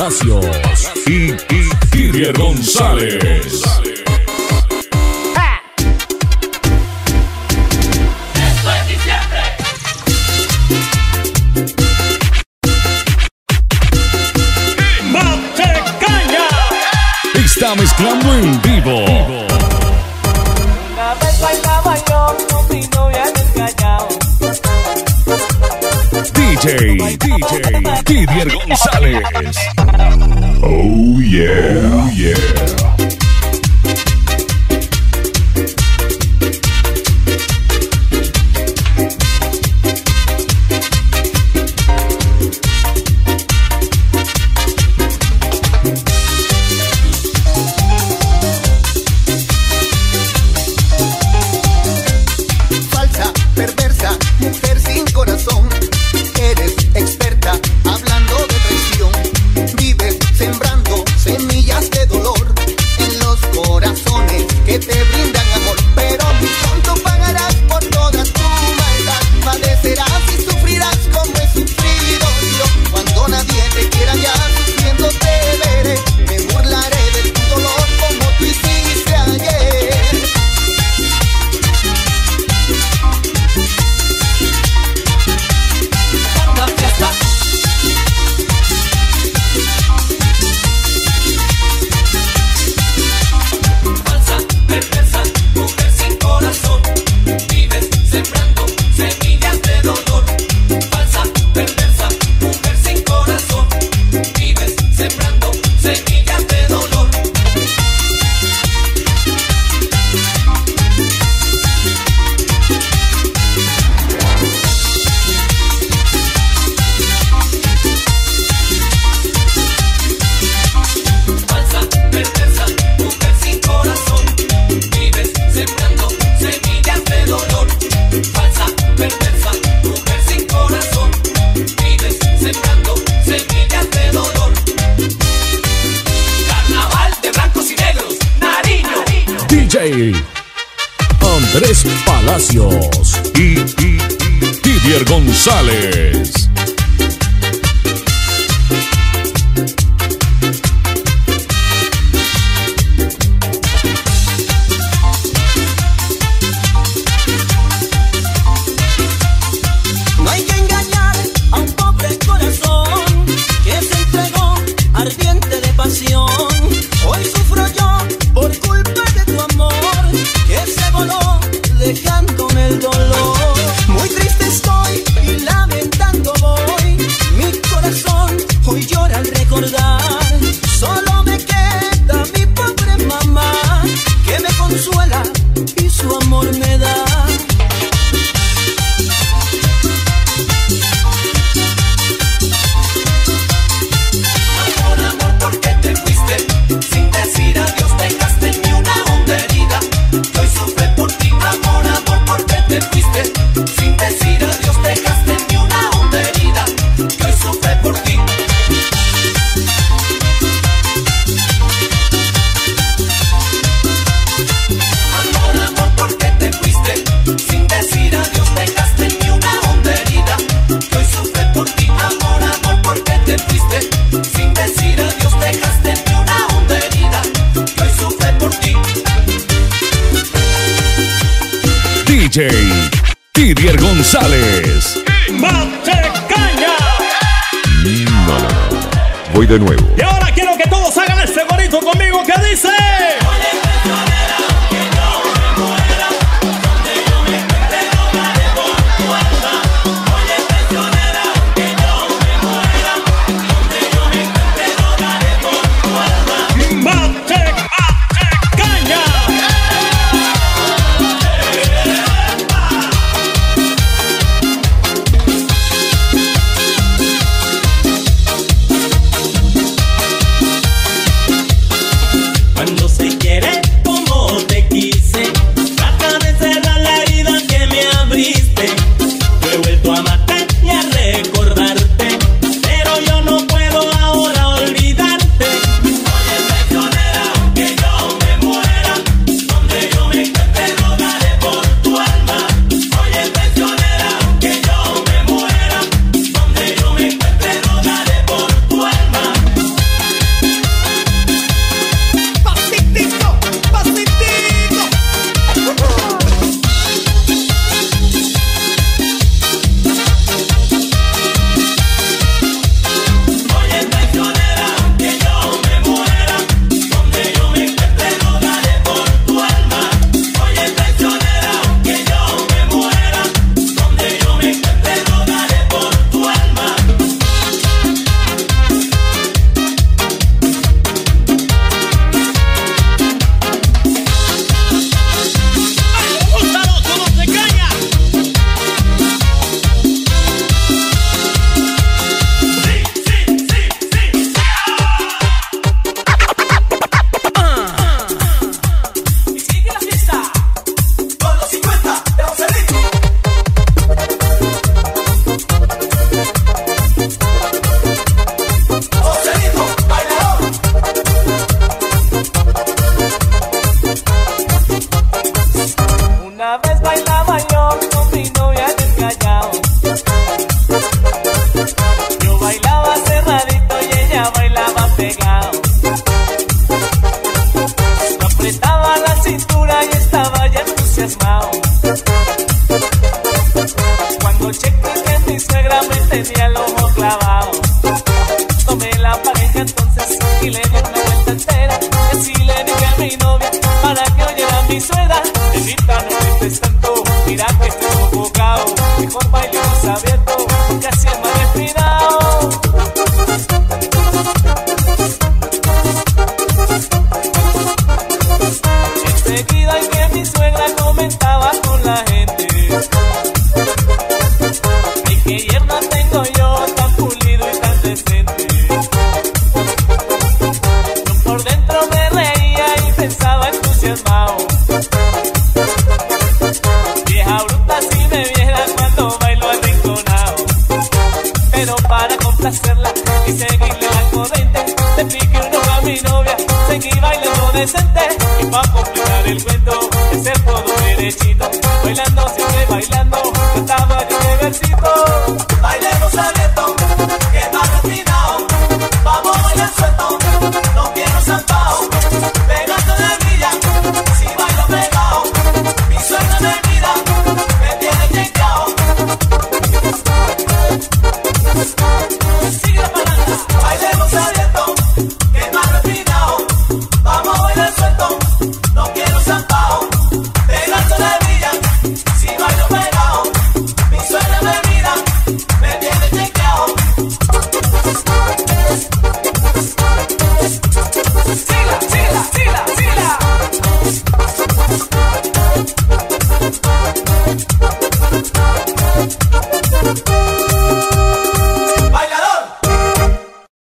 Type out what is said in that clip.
Palacios y Didier González. Está mezclando en vivo. DJ Didier González. Oh yeah, oh yeah. Andrés Palacios y Didier González. No hay que engañar a un pobre corazón que se entregó ardiente de pasión. Hoy sufro yo por culpa de tu amor que se voló dejándome el dolor. Muy triste estoy y lamentando voy. Mi corazón hoy llora al recordar. Solo me queda mi pobre mamá que me consuela y su amor me da. DJ Didier González. ¡Mantecaña! No. Voy de nuevo. Y ahora quiero que todos hagan este bonito conmigo que dice: cuando se quiere Una vez bailaba yo con mi novia en el Callao. Yo bailaba cerradito y ella bailaba pegado. Me apretaba la cintura y estaba ya entusiasmado. Cuando chequé que mi suegra me tenía el ojo clavado, tomé la pareja entonces y le di una vuelta entera. Y así le dije a mi novia para que oyera mi suegra: Evita, no grites tanto, mira que estoy sofocado. Mejor bailemos abierto, porque así es más respirado. Enseguida en que mi suegra comentaba con la gente: ay, qué yerno tengo yo, tan pulido y tan decente. Yo por dentro me reía y pensaba entusiasmado: vieja bruta, si me viera cuando bailo arrinconado. Pero para complacerla y seguirle la corriente, le piqué un ojo a mi novia, seguí bailando decente. Y para completar el cuento, de ser todo derechito, bailando siempre bailando,